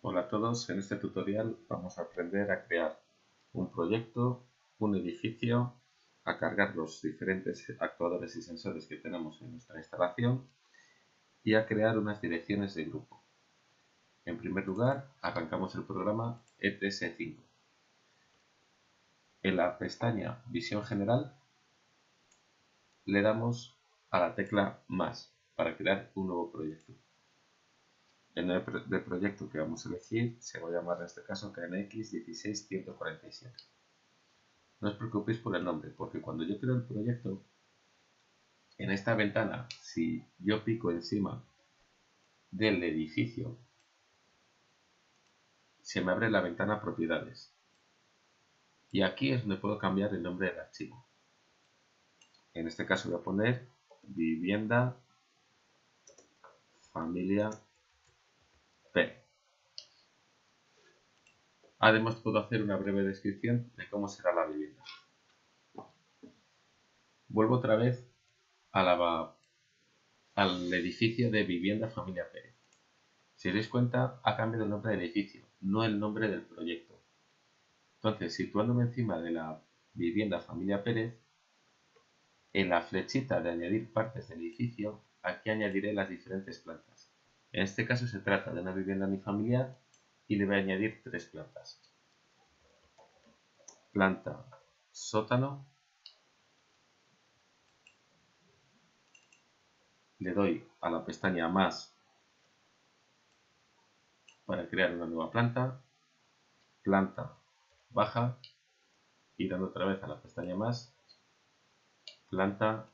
Hola a todos, en este tutorial vamos a aprender a crear un proyecto, un edificio, a cargar los diferentes actuadores y sensores que tenemos en nuestra instalación y a crear unas direcciones de grupo. En primer lugar, arrancamos el programa ETS5. En la pestaña Visión General le damos a la tecla Más para crear un nuevo proyecto. El nombre del proyecto que vamos a elegir se va a llamar en este caso KNX16147. No os preocupéis por el nombre, porque cuando yo creo el proyecto, en esta ventana, si yo pico encima del edificio, se me abre la ventana Propiedades. Y aquí es donde puedo cambiar el nombre del archivo. En este caso voy a poner Vivienda Familia P. Además puedo hacer una breve descripción de cómo será la vivienda. Vuelvo otra vez al edificio de Vivienda Familia P. Si os dais cuenta, ha cambiado el nombre del edificio, no el nombre del proyecto. Entonces, situándome encima de la vivienda Familia Pérez, en la flechita de añadir partes del edificio, aquí añadiré las diferentes plantas. En este caso se trata de una vivienda unifamiliar y le voy a añadir 3 plantas. Planta sótano, le doy a la pestaña Más para crear una nueva planta, planta baja y dando otra vez a la pestaña Más, planta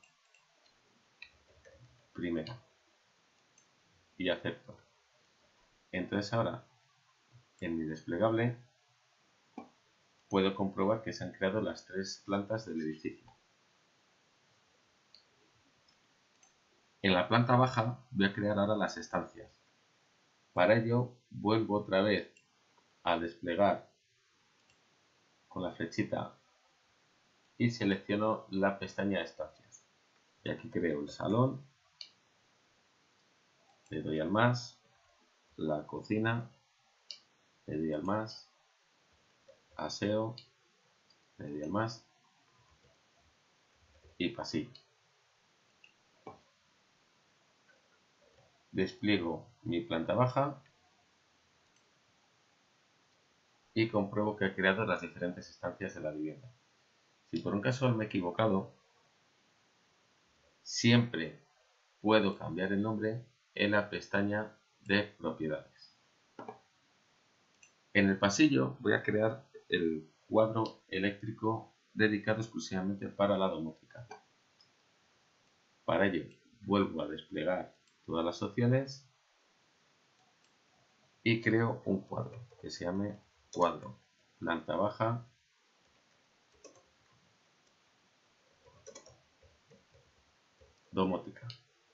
primera y acepto. Entonces ahora en mi desplegable puedo comprobar que se han creado las 3 plantas del edificio. En la planta baja voy a crear ahora las estancias. Para ello vuelvo otra vez a desplegar con la flechita y selecciono la pestaña estancias. Y aquí creo el salón, le doy al más, la cocina, le doy al más, aseo, le doy al más y pasillo. Despliego mi planta baja y compruebo que he creado las diferentes estancias de la vivienda. Si por un casual me he equivocado, siempre puedo cambiar el nombre en la pestaña de propiedades. En el pasillo voy a crear el cuadro eléctrico dedicado exclusivamente para la domótica. Para ello vuelvo a desplegar todas las opciones y creo un cuadro que se llame cuadro planta baja domótica.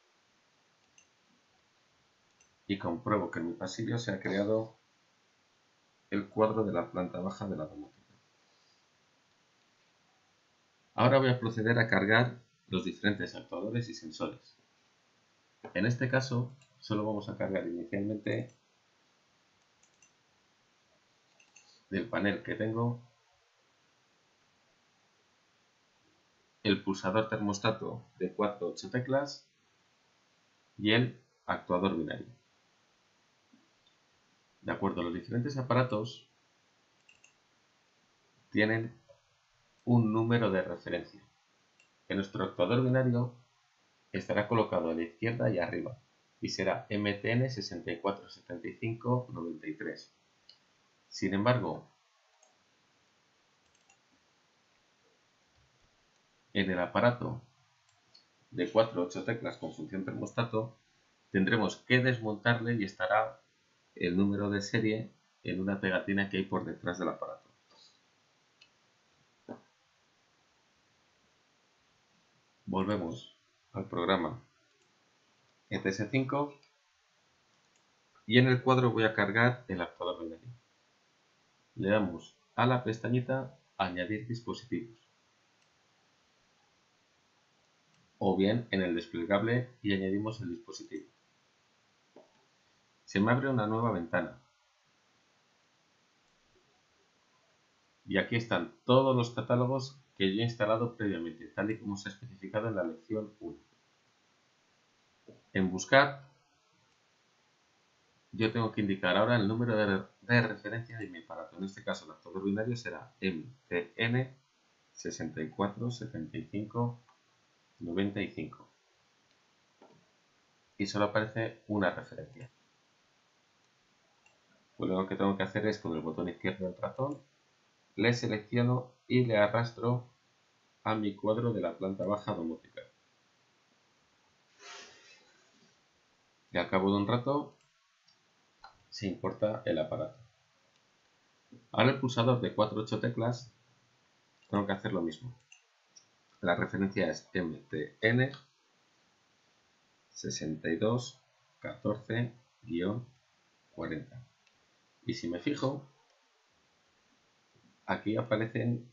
Y compruebo que en mi pasillo se ha creado el cuadro de la planta baja de la domótica. Ahora voy a proceder a cargar los diferentes actuadores y sensores. En este caso, solo vamos a cargar inicialmente del panel que tengo el pulsador termostato de 4 8 teclas y el actuador binario. De acuerdo, los diferentes aparatos tienen un número de referencia. En nuestro actuador binario estará colocado a la izquierda y arriba y será MTN 647593. Sin embargo, en el aparato de 4 8 teclas con función termostato tendremos que desmontarle y estará el número de serie en una pegatina que hay por detrás del aparato. Volvemos al programa ETS5 y en el cuadro voy a cargar el actuador binario. Le damos a la pestañita Añadir dispositivos o bien en el desplegable y añadimos el dispositivo. Se me abre una nueva ventana Y aquí están todos los catálogos que yo he instalado previamente, tal y como se ha especificado en la lección 1. En buscar, yo tengo que indicar ahora el número de referencia de mi aparato. En este caso, el adaptador binario será MTN 64 75 95. Y solo aparece una referencia. Pues lo que tengo que hacer es con el botón izquierdo del ratón, le selecciono y le arrastro a mi cuadro de la planta baja domótica. Y al cabo de un rato se importa el aparato. Ahora el pulsador de 4 8 teclas tengo que hacer lo mismo. La referencia es MTN 62 14-40. Y si me fijo, aquí aparecen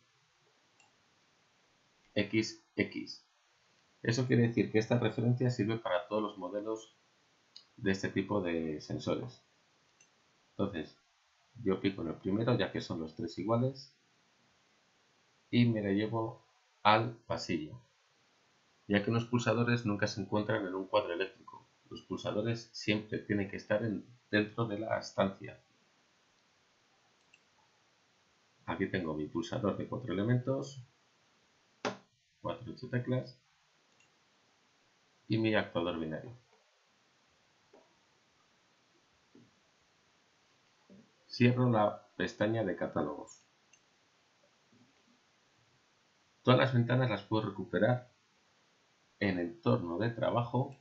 XX. Eso quiere decir que esta referencia sirve para todos los modelos de este tipo de sensores. Entonces, yo pico en el primero, ya que son los tres iguales, y me lo llevo al pasillo, ya que los pulsadores nunca se encuentran en un cuadro eléctrico. Los pulsadores siempre tienen que estar dentro de la estancia. Aquí tengo mi pulsador de 4 elementos, 4 8 teclas, y mi adaptador binario. Cierro la pestaña de catálogos. Todas las ventanas las puedo recuperar en entorno de trabajo,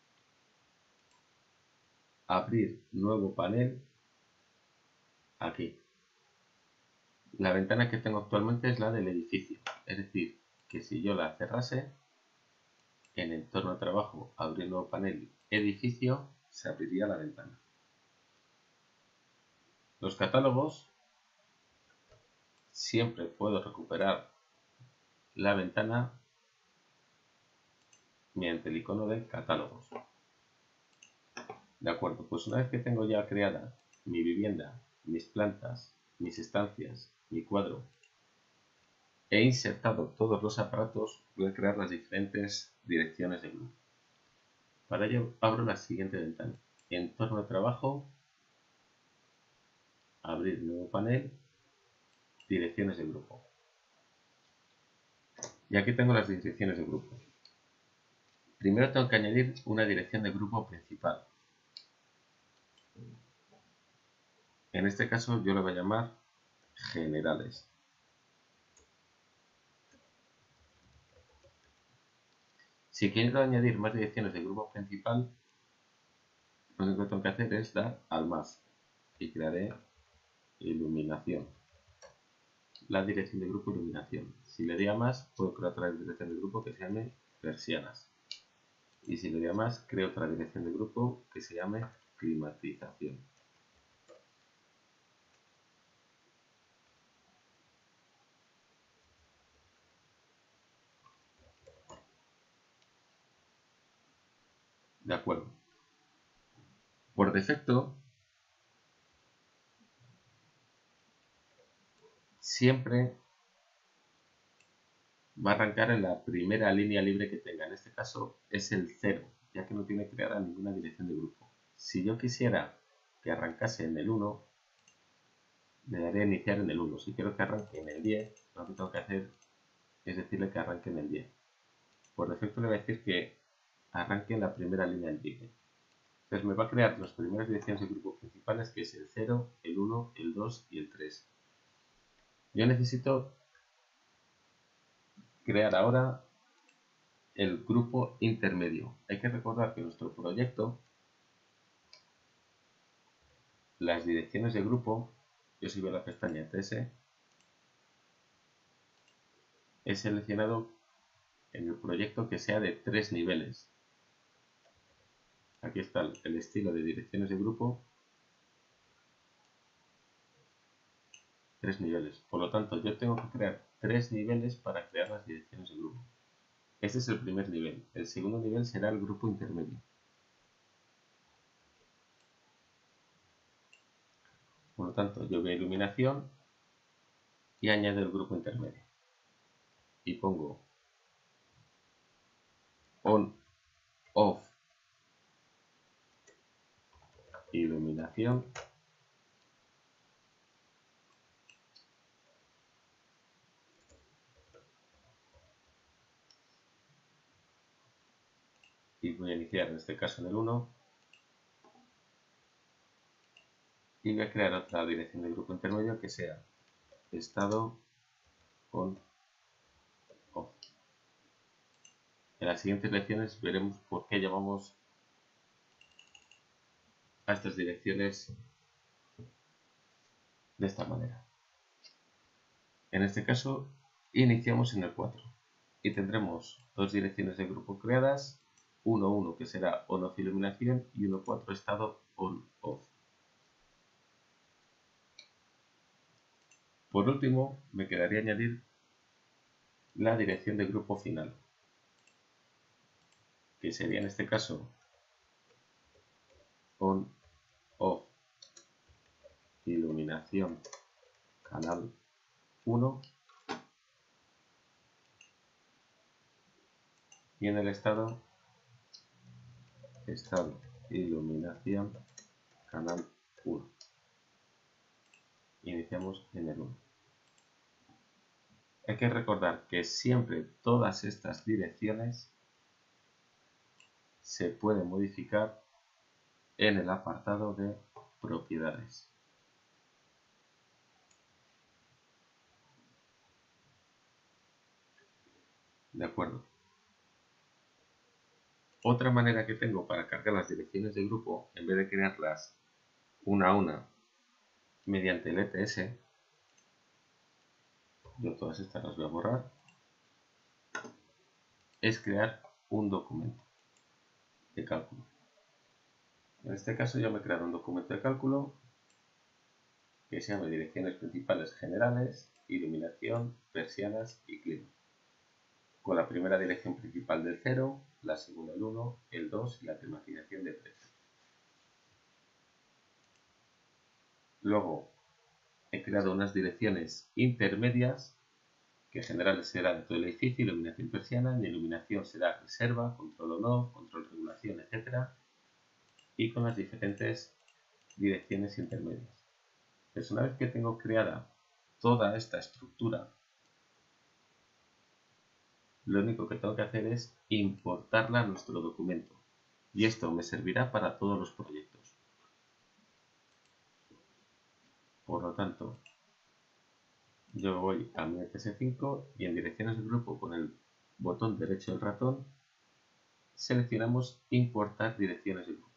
abrir nuevo panel, aquí. La ventana que tengo actualmente es la del edificio, es decir, que si yo la cerrase, en entorno de trabajo, abrir nuevo panel, edificio, se abriría la ventana. Los catálogos, siempre puedo recuperar la ventana mediante el icono de catálogos. De acuerdo, pues una vez que tengo ya creada mi vivienda, mis plantas, mis estancias, mi cuadro, he insertado todos los aparatos, voy a crear las diferentes direcciones de grupo. Para ello abro la siguiente ventana. Entorno de trabajo, abrir nuevo panel, direcciones de grupo. Y aquí tengo las direcciones de grupo. Primero tengo que añadir una dirección de grupo principal. En este caso yo lo voy a llamar generales. Si quiero añadir más direcciones de grupo principal, lo único que tengo que hacer es dar al más y crearé iluminación. La dirección de grupo iluminación. Si le doy a más, puedo crear otra dirección de grupo que se llame persianas. Y si le doy a más, creo otra dirección de grupo que se llame climatización. De acuerdo. Por defecto, siempre va a arrancar en la primera línea libre que tenga. En este caso es el 0, ya que no tiene creada ninguna dirección de grupo. Si yo quisiera que arrancase en el 1, le daré a iniciar en el 1. Si quiero que arranque en el 10, lo que tengo que hacer es decirle que arranque en el 10. Por defecto le voy a decir que arranque en la primera línea libre. Entonces me va a crear las primeras direcciones de grupo principales, que es el 0, el 1, el 2 y el 3. Yo necesito crear ahora el grupo intermedio. Hay que recordar que en nuestro proyecto, las direcciones de grupo, yo si veo la pestaña TS, he seleccionado en el proyecto que sea de 3 niveles. Aquí está el estilo de direcciones de grupo, 3 niveles. Por lo tanto, yo tengo que crear 3 niveles para crear las direcciones de grupo. Este es el primer nivel. El segundo nivel será el grupo intermedio. Por lo tanto, yo voy a iluminación y añado el grupo intermedio y pongo on, off, iluminación, y voy a iniciar en este caso en el 1 y voy a crear otra dirección de grupo intermedio que sea estado on, off. En las siguientes lecciones veremos por qué llamamos a estas direcciones de esta manera. En este caso iniciamos en el 4 y tendremos dos direcciones de grupo creadas, 1.1 que será on-off iluminación y 1.4 estado on-off. Por último, me quedaría añadir la dirección de grupo final, que sería en este caso on-off iluminación canal 1 y en el estado iluminación canal 1. Iniciamos en el 1. Hay que recordar que siempre todas estas direcciones se pueden modificar en el apartado de propiedades. De acuerdo. Otra manera que tengo para cargar las direcciones de grupo, en vez de crearlas una a una mediante el ETS, yo todas estas las voy a borrar, es crear un documento de cálculo. En este caso yo me he creado un documento de cálculo que se llama direcciones principales generales, iluminación, persianas y clima. Con la primera dirección principal del 0, la segunda el 1, el 2 y la climatización de 3. Luego he creado unas direcciones intermedias que en general será de todo el edificio, iluminación persiana, y iluminación será reserva, control on-off, control regulación, etc. Y con las diferentes direcciones intermedias. Pues una vez que tengo creada toda esta estructura, lo único que tengo que hacer es importarla a nuestro documento. Y esto me servirá para todos los proyectos. Por lo tanto, yo voy a mi ETS5 y en direcciones de grupo con el botón derecho del ratón seleccionamos importar direcciones de grupo.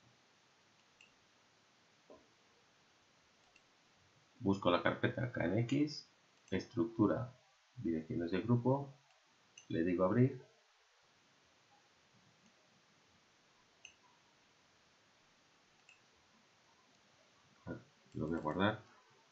Busco la carpeta KNX, estructura, direcciones de grupo, le digo abrir. Lo voy a guardar.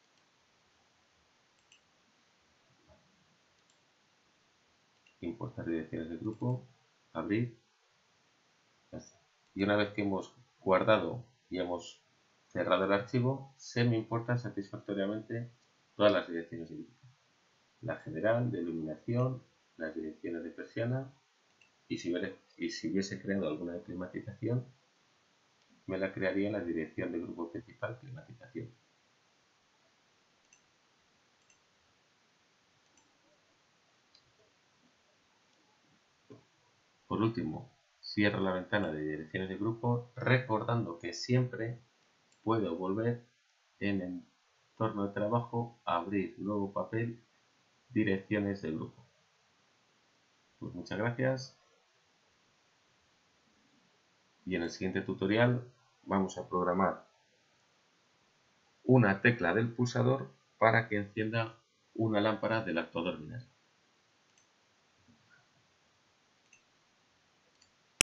Importar direcciones de grupo, abrir. Y una vez que hemos guardado y hemos cerrado el archivo, se me importan satisfactoriamente todas las direcciones de grupo. La general, de iluminación, las direcciones de persiana y si hubiese creado alguna de climatización, me la crearía en la dirección de grupo principal climatización. Por último, cierro la ventana de direcciones de grupo recordando que siempre puedo volver en el entorno de trabajo a abrir nuevo papel direcciones de grupo. Pues muchas gracias y en el siguiente tutorial vamos a programar una tecla del pulsador para que encienda una lámpara del actuador binario.